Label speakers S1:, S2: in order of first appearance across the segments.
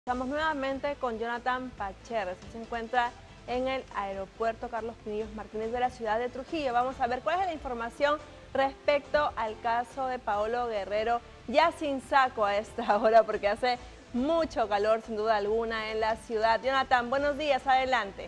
S1: Estamos nuevamente con Jonathan Pacheres, que se encuentra en el aeropuerto Carlos Pinillos Martínez de la ciudad de Trujillo. Vamos a ver cuál es la información respecto al caso de Paolo Guerrero, ya sin saco a esta hora porque hace mucho calor sin duda alguna en la ciudad. Jonathan, buenos días, adelante.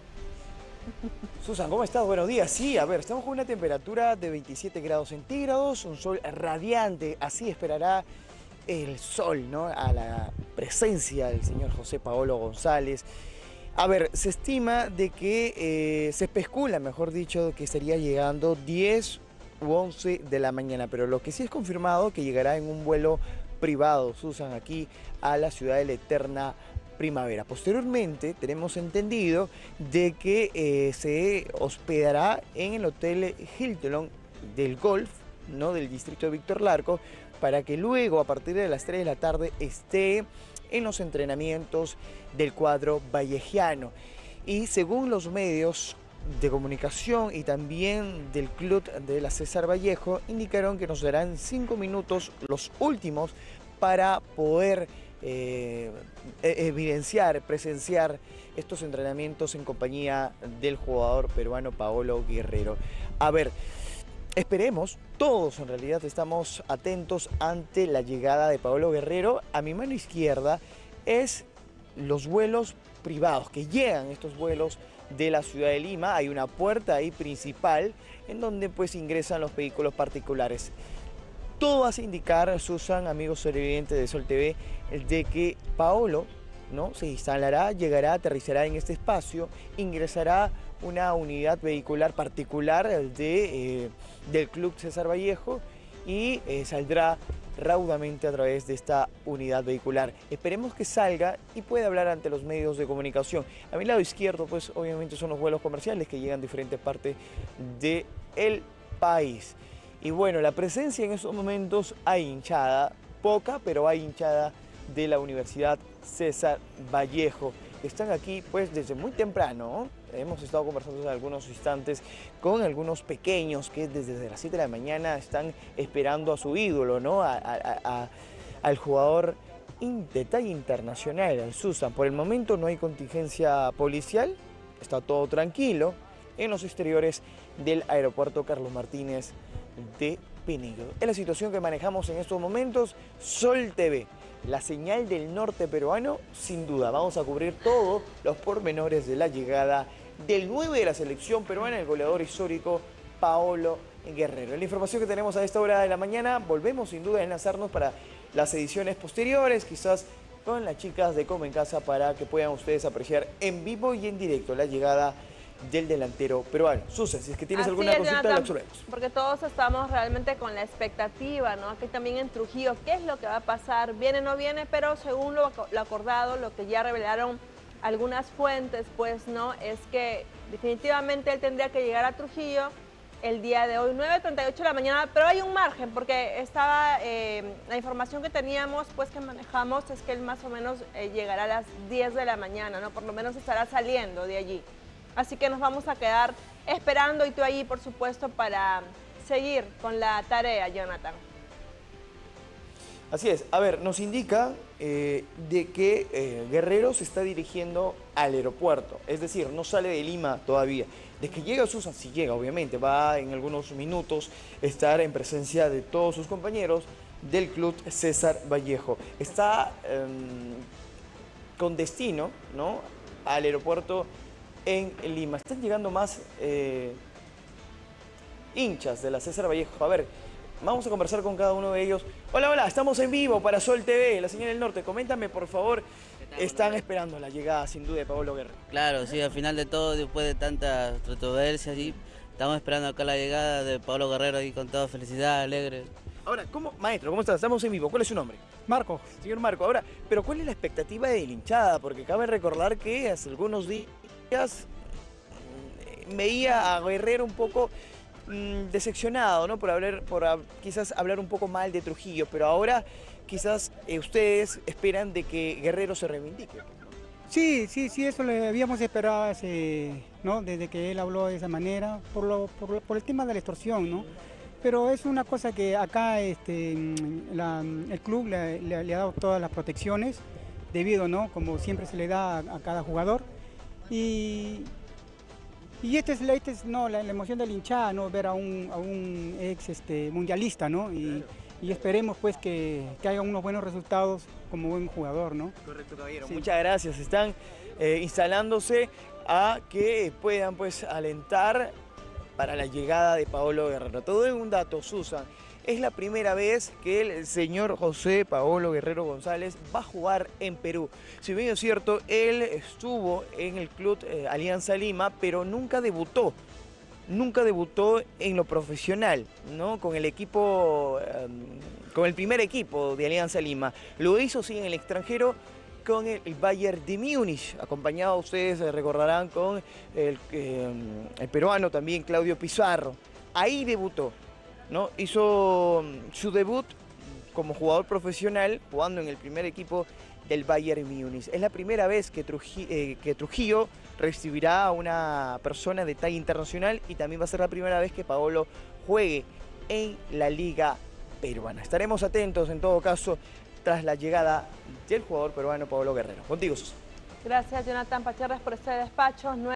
S2: Susan, ¿cómo estás? Buenos días. Sí, a ver, estamos con una temperatura de 27 grados centígrados, un sol radiante, así esperará el sol, ¿no? A la presencia del señor José Paolo González. A ver, se estima de que, se especula, mejor dicho, que estaría llegando 10 u 11 de la mañana, pero lo que sí es confirmado que llegará en un vuelo privado, Susan, aquí a la ciudad de la eterna primavera. Posteriormente tenemos entendido de que se hospedará en el Hotel Hilton del Golf, ¿no? Del distrito de Víctor Larco, para que luego a partir de las 3 de la tarde esté en los entrenamientos del cuadro vallejiano. Y según los medios de comunicación y también del club de la César Vallejo, indicaron que nos darán 5 minutos, los últimos, para poder evidenciar, presenciar estos entrenamientos en compañía del jugador peruano Paolo Guerrero. A ver, esperemos, todos en realidad estamos atentos ante la llegada de Paolo Guerrero. A mi mano izquierda es los vuelos privados, que llegan estos vuelos de la ciudad de Lima. Hay una puerta ahí principal en donde pues ingresan los vehículos particulares. Todo hace indicar, Susan, amigos televidentes de Sol TV, de que Paolo, ¿no?, se instalará, llegará, aterrizará en este espacio, ingresará una unidad vehicular particular del Club César Vallejo y saldrá raudamente a través de esta unidad vehicular. Esperemos que salga y pueda hablar ante los medios de comunicación. A mi lado izquierdo, pues obviamente son los vuelos comerciales que llegan a diferentes partes del país. Y bueno, la presencia en estos momentos hay hinchada, poca, pero hay hinchada de la Universidad César Vallejo. Están aquí pues desde muy temprano, ¿no? Hemos estado conversando en algunos instantes con algunos pequeños que desde las 7 de la mañana están esperando a su ídolo, ¿no? Al jugador de talla internacional, al Susan. Por el momento no hay contingencia policial, está todo tranquilo en los exteriores del aeropuerto Carlos Martínez de Pinillos. Es la situación que manejamos en estos momentos. Sol TV, la señal del norte peruano, sin duda. Vamos a cubrir todos los pormenores de la llegada del 9 de la selección peruana, el goleador histórico Paolo Guerrero. La información que tenemos a esta hora de la mañana, volvemos sin duda a enlazarnos para las ediciones posteriores, quizás con las chicas de Come en Casa, para que puedan ustedes apreciar en vivo y en directo la llegada del delantero peruano. Susan, si es que tienes alguna cosita,
S1: Jonathan,
S2: la absorbemos.
S1: porque todos estamos realmente con la expectativa, ¿no? Aquí también en Trujillo, ¿qué es lo que va a pasar? ¿Viene o no viene? Pero según lo acordado, lo que ya revelaron algunas fuentes, pues, ¿no?, es que definitivamente él tendría que llegar a Trujillo el día de hoy, 9:38 de la mañana, pero hay un margen, porque estaba, la información que teníamos, pues, que manejamos, es que él más o menos llegará a las 10 de la mañana, ¿no? Por lo menos estará saliendo de allí. Así que nos vamos a quedar esperando y tú ahí, por supuesto, para seguir con la tarea, Jonathan.
S2: Así es. A ver, nos indica de que Guerrero se está dirigiendo al aeropuerto. Es decir, no sale de Lima todavía. De que llega Susan, si llega, obviamente, va en algunos minutos estar en presencia de todos sus compañeros del Club César Vallejo. Está con destino, ¿no?, al aeropuerto en Lima. Están llegando más hinchas de la César Vallejo. A ver, vamos a conversar con cada uno de ellos. Hola, hola, estamos en vivo para Sol TV, la señal del norte. Coméntame, por favor, están esperando la llegada, sin duda, de Paolo Guerrero.
S3: Claro, sí, al final de todo, después de tantas controversias, sí, estamos esperando acá la llegada de Paolo Guerrero ahí con toda felicidad, alegre.
S2: Ahora, maestro, ¿cómo estás? Estamos en vivo. ¿Cuál es su nombre?
S4: Marco.
S2: Señor Marco, ahora, pero ¿cuál es la expectativa de la hinchada? Porque cabe recordar que hace algunos días veía a Guerrero un poco decepcionado, ¿no?, quizás hablar un poco mal de Trujillo, pero ahora quizás ustedes esperan de que Guerrero se reivindique.
S4: Sí, eso le habíamos esperado ¿no?, desde que él habló de esa manera, por el tema de la extorsión, ¿no? Pero es una cosa que acá el club le ha dado todas las protecciones debido, ¿no? Como siempre se le da a cada jugador. Y esta es la emoción del hinchada, ¿no? Ver a un ex mundialista, ¿no? Y esperemos pues que haya unos buenos resultados como buen jugador, ¿no?
S2: Correcto, caballero.
S4: Sí.
S2: Muchas gracias. Están instalándose a que puedan pues alentar para la llegada de Paolo Guerrero. Te doy un dato, Susan. Es la primera vez que el señor José Paolo Guerrero González va a jugar en Perú. Si bien es cierto, él estuvo en el club Alianza Lima, pero nunca debutó. Nunca debutó en lo profesional, ¿no? Con el equipo, con el primer equipo de Alianza Lima. Lo hizo sí en el extranjero con el Bayern de Múnich, acompañado, ustedes recordarán, con el peruano también, Claudio Pizarro. Ahí debutó, ¿no? Hizo su debut como jugador profesional jugando en el primer equipo del Bayern Múnich. Es la primera vez que Trujillo recibirá a una persona de talla internacional y también va a ser la primera vez que Paolo juegue en la Liga Peruana. Estaremos atentos en todo caso tras la llegada del jugador peruano Paolo Guerrero. Contigo, Susana.
S1: Gracias, Jonathan Pacherres, por este despacho.